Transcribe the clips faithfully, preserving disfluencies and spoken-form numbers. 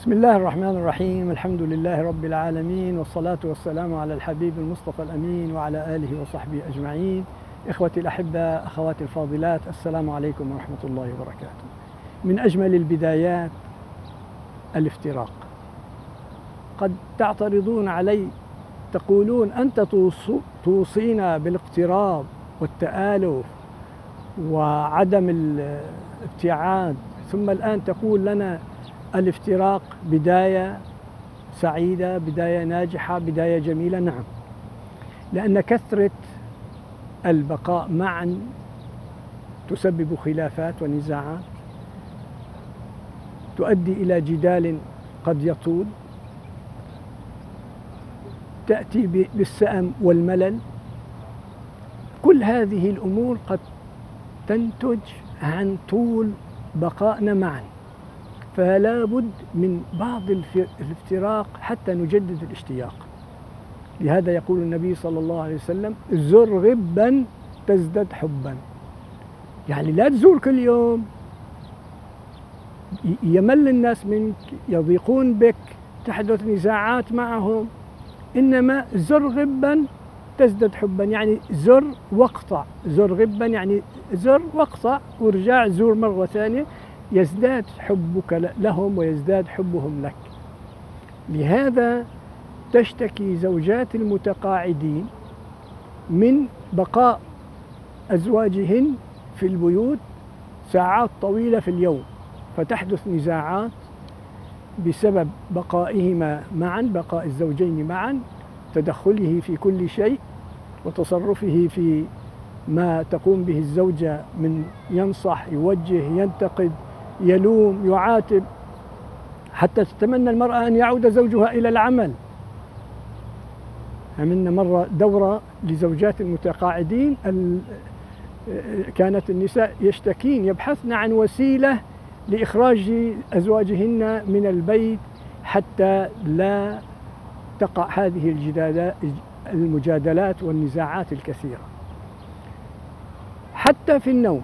بسم الله الرحمن الرحيم. الحمد لله رب العالمين، والصلاة والسلام على الحبيب المصطفى الأمين وعلى آله وصحبه أجمعين. إخوتي الأحباء، أخواتي الفاضلات، السلام عليكم ورحمة الله وبركاته. من أجمل البدايات الافتراق. قد تعترضون علي، تقولون أنت توصينا بالاقتراب والتآلف وعدم الابتعاد، ثم الآن تقول لنا الافتراق بداية سعيدة، بداية ناجحة، بداية جميلة. نعم، لأن كثرة البقاء معا تسبب خلافات ونزاعات، تؤدي إلى جدال قد يطول، تأتي بالسأم والملل. كل هذه الأمور قد تنتج عن طول بقائنا معا، فلا بد من بعض الافتراق حتى نجدد الاشتياق. لهذا يقول النبي صلى الله عليه وسلم: زر غبا تزدد حبا. يعني لا تزور كل يوم، يمل الناس منك، يضيقون بك، تحدث نزاعات معهم، إنما زر غبا تزدد حبا. يعني زر واقطع، زر غبا يعني زر واقطع وارجع زور مرة ثانية، يزداد حبك لهم ويزداد حبهم لك. لهذا تشتكي زوجات المتقاعدين من بقاء أزواجهن في البيوت ساعات طويلة في اليوم، فتحدث نزاعات بسبب بقائهما معا، بقاء الزوجين معا، تدخله في كل شيء وتصرفه في ما تقوم به الزوجة من ينصح، يوجه، ينتقد، يلوم، يعاتب، حتى تتمنى المرأة أن يعود زوجها إلى العمل. عملنا مرة دورة لزوجات المتقاعدين، كانت النساء يشتكين، يبحثن عن وسيلة لإخراج أزواجهن من البيت حتى لا تقع هذه المجادلات والنزاعات الكثيرة. حتى في النوم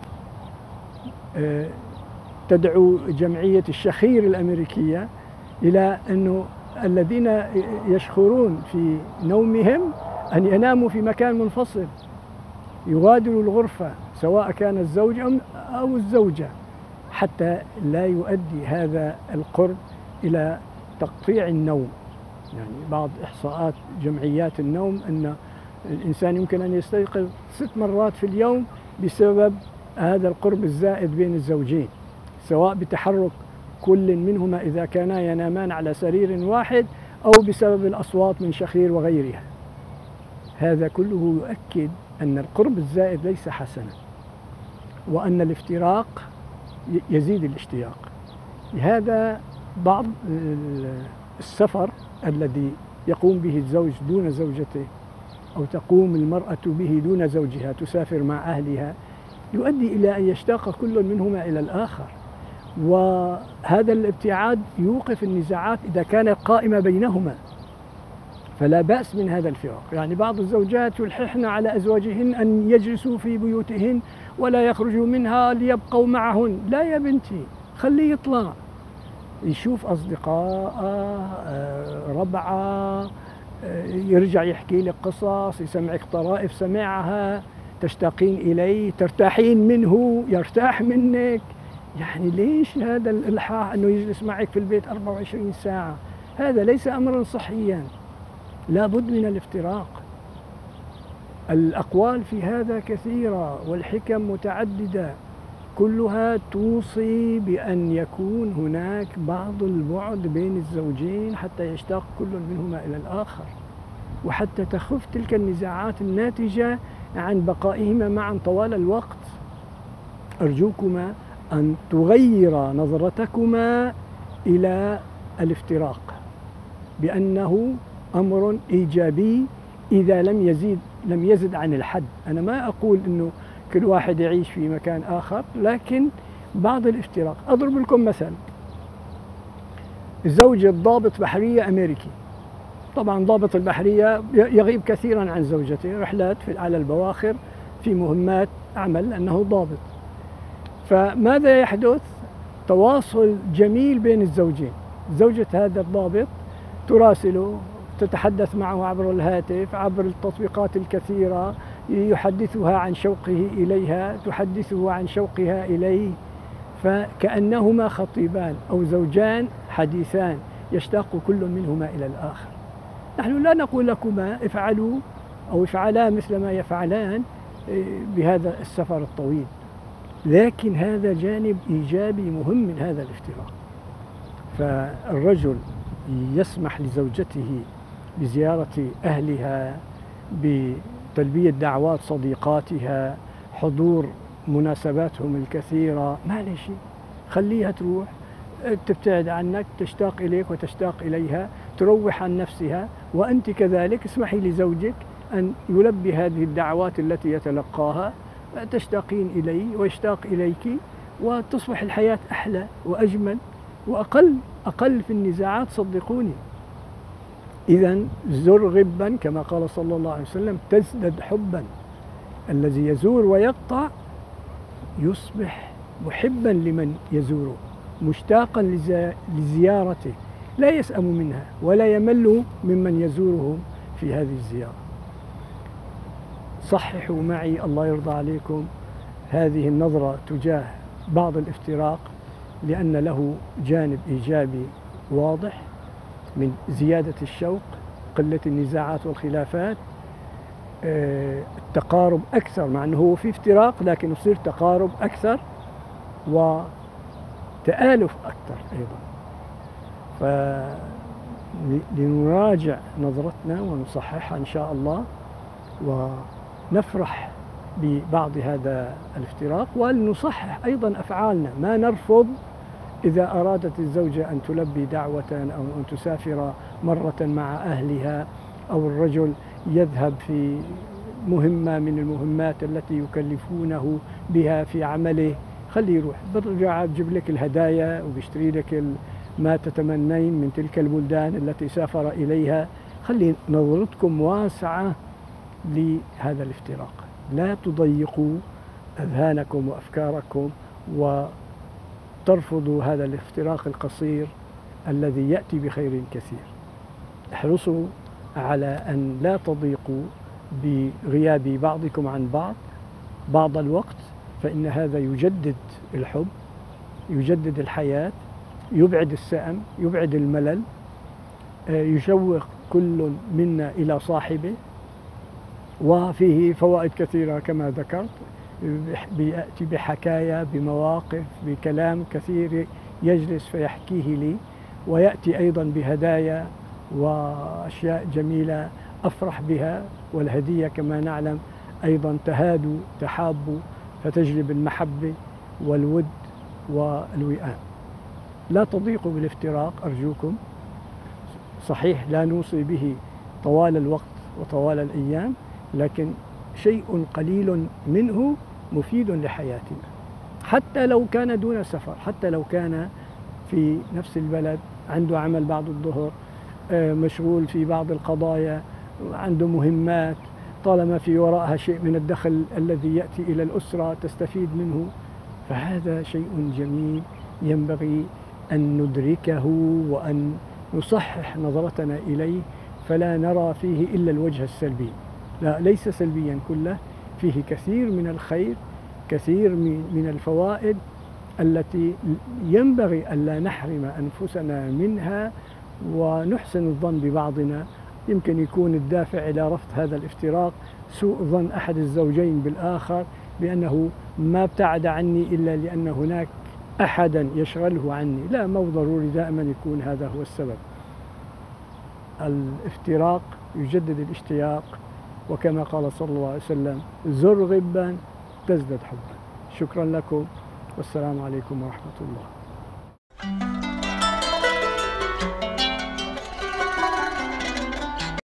تدعو جمعية الشخير الأمريكية إلى أنه الذين يشخرون في نومهم أن يناموا في مكان منفصل، يغادروا الغرفة سواء كان الزوج أو الزوجة، حتى لا يؤدي هذا القرب إلى تقطيع النوم. يعني بعض إحصاءات جمعيات النوم أن الإنسان يمكن أن يستيقظ ست مرات في اليوم بسبب هذا القرب الزائد بين الزوجين، سواء بتحرك كل منهما إذا كانا ينامان على سرير واحد، أو بسبب الأصوات من شخير وغيرها. هذا كله يؤكد أن القرب الزائد ليس حسنا، وأن الافتراق يزيد الاشتياق. لهذا بعض السفر الذي يقوم به الزوج دون زوجته، أو تقوم المرأة به دون زوجها، تسافر مع أهلها، يؤدي إلى أن يشتاق كل منهما إلى الآخر، وهذا الابتعاد يوقف النزاعات إذا كانت قائمة بينهما، فلا بأس من هذا الفراق. يعني بعض الزوجات يلححن على أزواجهن أن يجلسوا في بيوتهن ولا يخرجوا منها ليبقوا معهن. لا يا بنتي، خليه يطلع، يشوف أصدقاء، ربعة، يرجع يحكي لك قصص، يسمعك طرائف سمعها، تشتاقين إليه، ترتاحين منه، يرتاح منك. يعني ليش هذا الإلحاح أنه يجلس معك في البيت أربعة وعشرين ساعة؟ هذا ليس أمرا صحيا، لا بد من الافتراق. الأقوال في هذا كثيرة والحكم متعددة، كلها توصي بأن يكون هناك بعض البعد بين الزوجين حتى يشتاق كل منهما إلى الآخر، وحتى تخف تلك النزاعات الناتجة عن بقائهما معا طوال الوقت. أرجوكما أن تغير نظرتكما إلى الافتراق بأنه أمر إيجابي إذا لم يزيد لم يزد عن الحد. أنا ما أقول أنه كل واحد يعيش في مكان آخر، لكن بعض الافتراق. أضرب لكم مثل: زوجة ضابط بحرية أمريكي، طبعا ضابط البحرية يغيب كثيرا عن زوجته، رحلات على البواخر في مهمات عمل أنه ضابط. فماذا يحدث؟ تواصل جميل بين الزوجين، زوجة هذا الضابط تراسله، تتحدث معه عبر الهاتف، عبر التطبيقات الكثيرة، يحدثها عن شوقه إليها، تحدثه عن شوقها إليه، فكأنهما خطيبان أو زوجان حديثان يشتاق كل منهما إلى الآخر. نحن لا نقول لكما افعلوا أو افعلا مثل ما يفعلان بهذا السفر الطويل، لكن هذا جانب إيجابي مهم من هذا الافتراق. فالرجل يسمح لزوجته بزيارة أهلها، بتلبية دعوات صديقاتها، حضور مناسباتهم الكثيرة، معلش خليها تروح، تبتعد عنك، تشتاق إليك وتشتاق إليها، تروح عن نفسها، وأنت كذلك اسمحي لزوجك أن يلبي هذه الدعوات التي يتلقاها، تشتاقين إليه ويشتاق إليك، وتصبح الحياة أحلى وأجمل وأقل أقل في النزاعات، صدقوني. إذا زر غبا كما قال صلى الله عليه وسلم تزدد حبا. الذي يزور ويقطع يصبح محبا لمن يزوره، مشتاقا لزيارته، لا يسأم منها ولا يمل ممن يزورهم في هذه الزيارة. صححوا معي الله يرضى عليكم هذه النظرة تجاه بعض الافتراق، لأن له جانب إيجابي واضح من زيادة الشوق، قلة النزاعات والخلافات، التقارب أكثر، مع أنه هو في افتراق لكن يصير تقارب أكثر وتآلف أكثر أيضا. فلنراجع نظرتنا ونصححها إن شاء الله، ونفرح ببعض هذا الافتراق، ولنصحح أيضا أفعالنا. ما نرفض إذا أرادت الزوجة أن تلبي دعوة أو أن تسافر مرة مع أهلها، أو الرجل يذهب في مهمة من المهمات التي يكلفونه بها في عمله، خليه يروح، برجع بجيب لك الهدايا وبيشتري لك ما تتمنين من تلك البلدان التي سافر إليها. خلي نظرتكم واسعة لهذا الافتراق، لا تضيقوا أذهانكم وأفكاركم وترفضوا هذا الافتراق القصير الذي يأتي بخير كثير. احرصوا على أن لا تضيقوا بغياب بعضكم عن بعض بعض الوقت، فإن هذا يجدد الحب، يجدد الحياة، يبعد السأم، يبعد الملل، يشوق كل منا إلى صاحبه، وفيه فوائد كثيرة كما ذكرت، بيأتي بحكايا، بمواقف، بكلام كثير يجلس فيحكيه لي، ويأتي أيضا بهدايا وأشياء جميلة أفرح بها. والهدية كما نعلم أيضا تهاد تحاب، فتجلب المحبة والود والوئام. لا تضيقوا بالافتراق أرجوكم. صحيح لا نوصي به طوال الوقت وطوال الأيام، لكن شيء قليل منه مفيد لحياتنا، حتى لو كان دون سفر، حتى لو كان في نفس البلد، عنده عمل بعد الظهر، مشغول في بعض القضايا، عنده مهمات، طالما في وراءها شيء من الدخل الذي يأتي إلى الأسرة تستفيد منه، فهذا شيء جميل ينبغي أن ندركه وأن نصحح نظرتنا إليه، فلا نرى فيه إلا الوجه السلبي. لا، ليس سلبيا كله، فيه كثير من الخير، كثير من الفوائد التي ينبغي ألا نحرم أنفسنا منها، ونحسن الظن ببعضنا. يمكن يكون الدافع إلى رفض هذا الافتراق سوء ظن أحد الزوجين بالآخر، بأنه ما ابتعد عني إلا لأن هناك أحدا يشغله عني. لا، مو ضروري دائما يكون هذا هو السبب. الافتراق يجدد الاشتياق، وكما قال صلى الله عليه وسلم زر غبا تزدد حبا. شكرا لكم، والسلام عليكم ورحمة الله.